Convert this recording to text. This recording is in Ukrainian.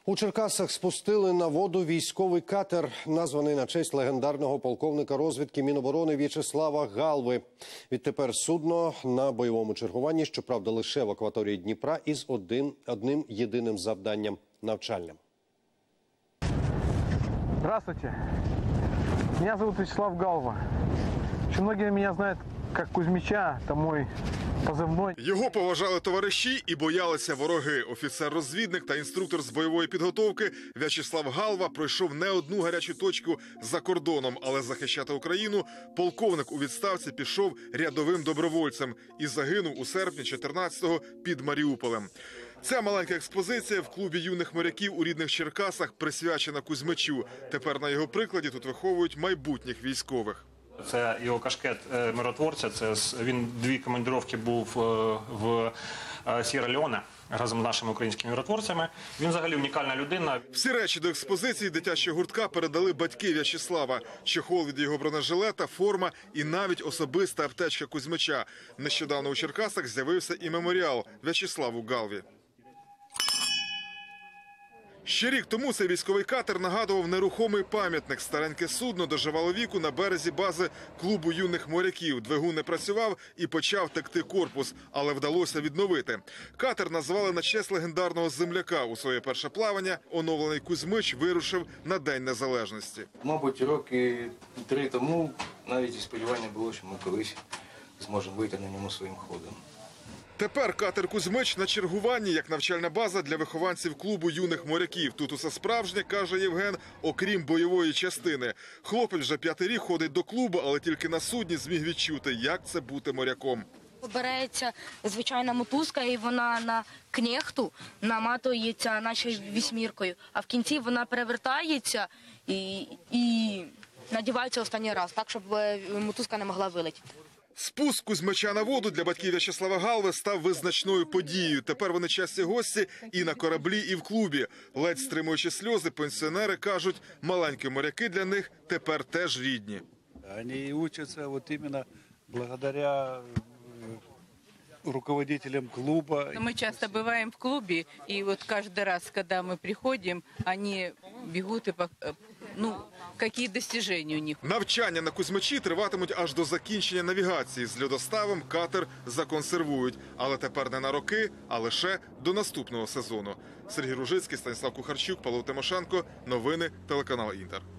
У Черкасах спустили на воду військовий катер, названий на честь легендарного полковника розвідки Міноборони В'ячеслава Галви. Відтепер судно на бойовому чергуванні, щоправда, лише в акваторії Дніпра із одним єдиним завданням – навчальним. Здравствуйте. Меня зовут Вячеслав Галва. Очень многие меня знают как Кузьмича, это мой позивной. Його поважали товариші і боялися вороги. Офіцер-розвідник та інструктор з бойової підготовки В'ячеслав Галва пройшов не одну гарячу точку за кордоном, але захищати Україну полковник у відставці пішов рядовим добровольцем і загинув у серпні 14-го під Маріуполем. Ця маленька експозиція в клубі юних моряків у рідних Черкасах присвячена Кузьмичу. Тепер на його прикладі тут виховують майбутніх військових. Це його кашкет миротворця. Він 2 командировки був в Сєра-Леоне разом з нашими українськими миротворцями. Він взагалі унікальна людина. Всі речі до експозиції дитячого гуртка передали батьки В'ячеслава. Чохол від його бронежилета, форма і навіть особиста аптечка Кузьмича. Нещодавно у Черкасах з'явився і меморіал В'ячеславу Галві. Ще рік тому цей військовий катер нагадував нерухомий пам'ятник. Стареньке судно доживало віку на березі бази клубу юних моряків. Двигун не працював і почав текти корпус, але вдалося відновити. Катер назвали на честь легендарного земляка. У своє перше плавання оновлений Кузьмич вирушив на День Незалежності. Мабуть, роки 3 тому навіть і сподівання було, що ми колись зможемо вийти на ньому своїм ходом. Тепер катер Кузьмич на чергуванні як навчальна база для вихованців клубу юних моряків. Тут усе справжнє, каже Євген, окрім бойової частини. Хлопець вже 5-й рік ходить до клубу, але тільки на судні зміг відчути, як це бути моряком. Береться звичайна мотузка, і вона на кнехту наматується наче вісьміркою, а в кінці вона перевертається і надівається останній раз, так, щоб мотузка не могла вилетіти. Спуск Кузьмича на воду для батьків В'ячеслава Галви став визначною подією. Тепер вони часті гості і на кораблі, і в клубі. Ледь стримуючи сльози, пенсіонери кажуть, маленькі моряки для них тепер теж рідні. Вони вчаться от іменно благодаря руководителям клуба. Мы часто бываем в клубе, и вот каждый раз, когда мы приходим, они бегут и какие достижения у них. Навчання на Кузьмичі триватимуть аж до закінчення навігації. З льодоставом катер законсервують. Але тепер не на роки, а лише до наступного сезону. Сергій Ружицький, Станіслав Кухарчук, Павло Тимошенко. Новини телеканал Інтер.